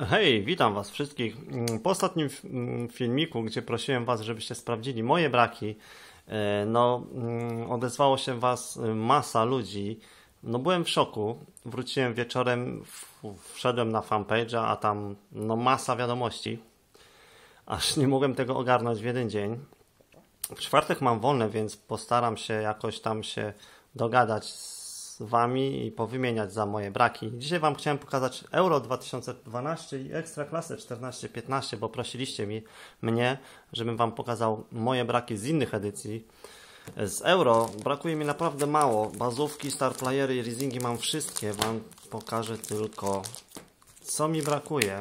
Hej, witam Was wszystkich. Po ostatnim filmiku, gdzie prosiłem Was, żebyście sprawdzili moje braki, odezwało się Was masa ludzi. No byłem w szoku. Wróciłem wieczorem, wszedłem na fanpage'a, a tam masa wiadomości. Aż nie mogłem tego ogarnąć w jeden dzień. W czwartek mam wolne, więc postaram się jakoś tam się dogadać z Wami i powymieniać za moje braki. Dzisiaj Wam chciałem pokazać Euro 2012 i Ekstraklasę 14-15, bo prosiliście mnie, żebym Wam pokazał moje braki z innych edycji. Z Euro brakuje mi naprawdę mało. Bazówki, starplayery i leasingi mam wszystkie. Wam pokażę tylko, co mi brakuje.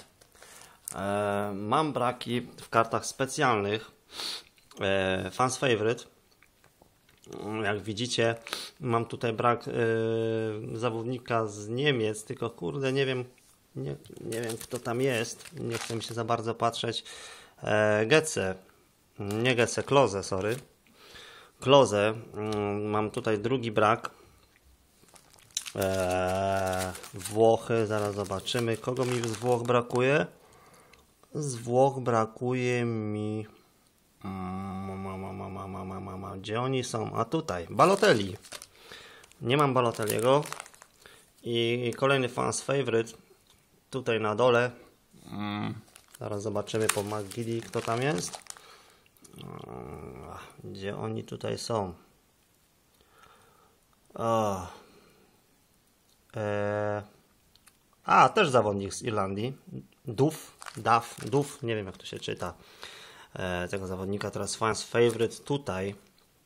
Mam braki w kartach specjalnych. Fans Favorite. Jak widzicie, mam tutaj brak zawodnika z Niemiec, tylko kurde, nie wiem kto tam jest, nie chcę mi się za bardzo patrzeć. Götze, nie Götze, Klose, sorry. Klose, mam tutaj drugi brak. Włochy, zaraz zobaczymy, kogo mi z Włoch brakuje. Z Włoch brakuje mi... Gdzie oni są? A tutaj, Balotelli. Nie mam Balotelliego. I kolejny Fans Favorite. Tutaj na dole. Zaraz zobaczymy po McGiddy, kto tam jest. Gdzie oni tutaj są? Też zawodnik z Irlandii. Duff, nie wiem jak to się czyta. Tego zawodnika teraz Fans Favorite. Tutaj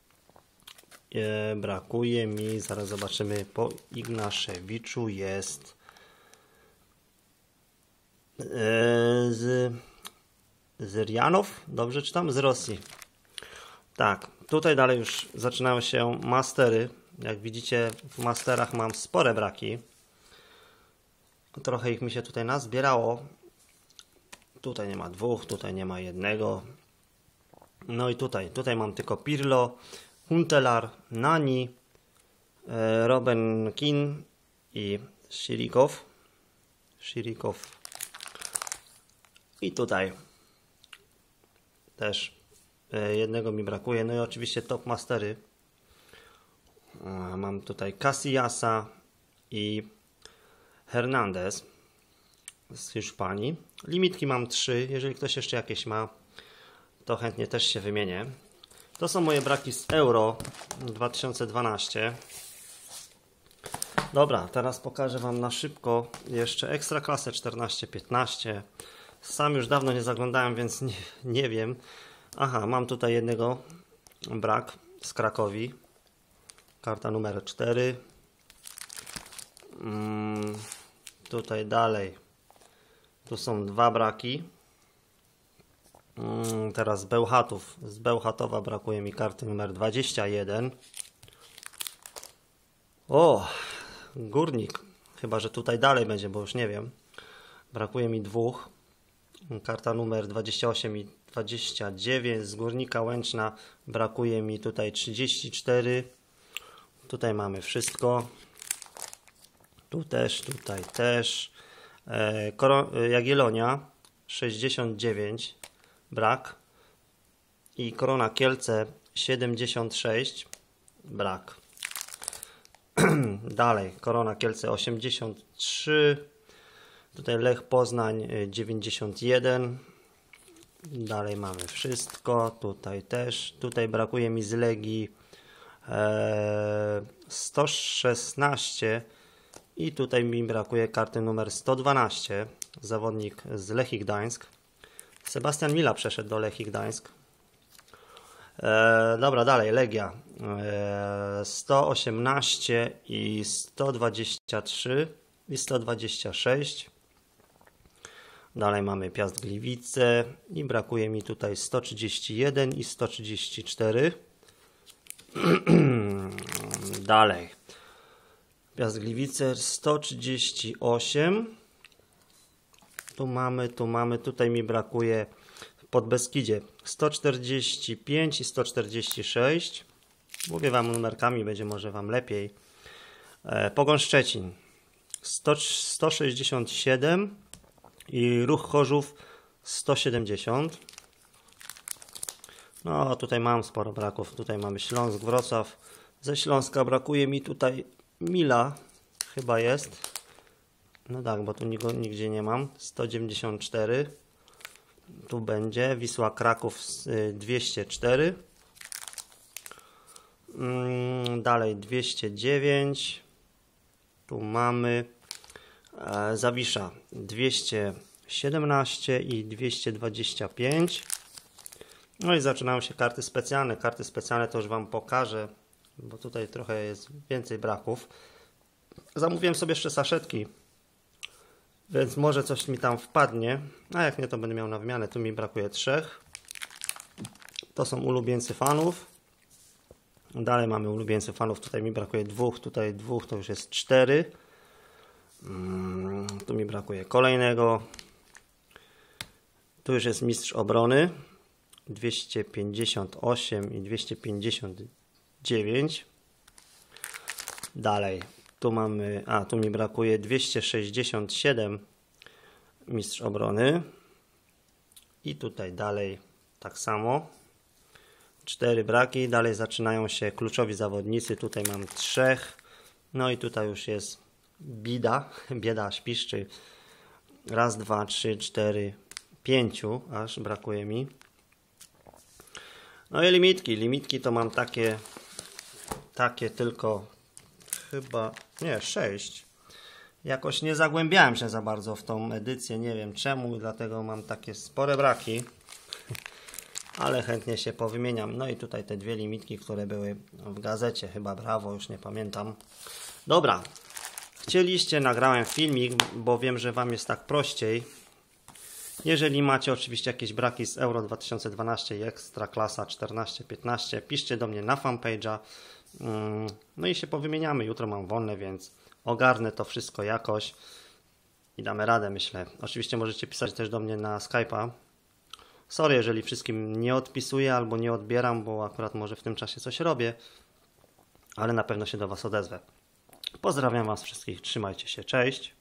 brakuje mi, zaraz zobaczymy, po Ignaszewiczu jest z Rianow, dobrze czytam? Z Rosji. Tak, tutaj dalej już zaczynają się mastery. Jak widzicie, w masterach mam spore braki. Trochę ich mi się tutaj nazbierało. Tutaj nie ma dwóch, tutaj nie ma jednego. No i tutaj mam tylko Pirlo, Huntelaar, Nani, Robben Keane i Shirikow. I tutaj też jednego mi brakuje. No i oczywiście top mastery. Mam tutaj Casillasa i Hernandez z Hiszpanii. Limitki mam 3. Jeżeli ktoś jeszcze jakieś ma, to chętnie też się wymienię. To są moje braki z Euro 2012. Dobra, teraz pokażę Wam na szybko jeszcze Ekstraklasę 14-15. Sam już dawno nie zaglądałem, więc nie wiem. Aha, mam tutaj jednego brak z Krakowi. Karta numer 4. Tutaj dalej. Tu są dwa braki. Teraz z Bełchatów. Z Bełchatowa brakuje mi karty numer 21. O, Górnik. Chyba że tutaj dalej będzie, bo już nie wiem. Brakuje mi dwóch. Karta numer 28 i 29. Z Górnika Łęczna brakuje mi tutaj 34. Tutaj mamy wszystko. Tu też, tutaj też. Jagiellonia 69 brak i Korona Kielce 76 brak. Dalej Korona Kielce 83, tutaj Lech Poznań 91. Dalej mamy wszystko, tutaj też, tutaj brakuje mi z Legii 116 i tutaj mi brakuje karty numer 112, zawodnik z Lechii Gdańsk. Sebastian Mila przeszedł do Lechii Gdańsk. Dobra, dalej Legia 118 i 123 i 126. Dalej mamy Piast Gliwice i brakuje mi tutaj 131 i 134. Dalej Piast Gliwice 138. Tutaj mi brakuje w Podbeskidzie 145 i 146. Mówię Wam numerkami, będzie może Wam lepiej. Pogoń Szczecin 167 I Ruch Chorzów 170. No tutaj mam sporo braków. Tutaj mamy Śląsk, Wrocław. Ze Śląska brakuje mi tutaj Mila. Chyba jest. No tak, bo tu nigdzie nie mam. 194. Tu będzie. Wisła Kraków 204. Dalej 209. Tu mamy Zawisza 217 i 225. No i zaczynają się karty specjalne. Karty specjalne to już Wam pokażę, bo tutaj trochę jest więcej braków. Zamówiłem sobie jeszcze saszetki, więc może coś mi tam wpadnie. A jak nie, to będę miał na wymianę. Tu mi brakuje 3. To są ulubieńcy fanów. Dalej mamy ulubieńcy fanów. Tutaj mi brakuje 2, tutaj 2, to już jest 4. Tu mi brakuje kolejnego. Tu już jest mistrz obrony 258 i 259. Dalej tu mamy, tu mi brakuje 267 mistrz obrony. I tutaj dalej tak samo 4 braki. Dalej zaczynają się kluczowi zawodnicy. Tutaj mam 3. No i tutaj już jest bieda aż piszczy. 1, 2, 3, 4, 5 aż brakuje mi. No i limitki to mam takie tylko chyba, nie, 6. Jakoś nie zagłębiałem się za bardzo w tą edycję, nie wiem czemu, dlatego mam takie spore braki, ale chętnie się powymieniam. No i tutaj te 2 limitki, które były w gazecie, chyba Brawo, już nie pamiętam. Dobra, chcieliście, nagrałem filmik, bo wiem, że Wam jest tak prościej. Jeżeli macie oczywiście jakieś braki z Euro 2012 i Ekstraklasa 14-15, piszcie do mnie na fanpage'a. No i się powymieniamy. Jutro mam wolne, więc ogarnę to wszystko jakoś i damy radę, myślę. Oczywiście możecie pisać też do mnie na Skype'a. Sorry, jeżeli wszystkim nie odpisuję albo nie odbieram, bo akurat może w tym czasie coś robię, ale na pewno się do Was odezwę. Pozdrawiam Was wszystkich, trzymajcie się, cześć.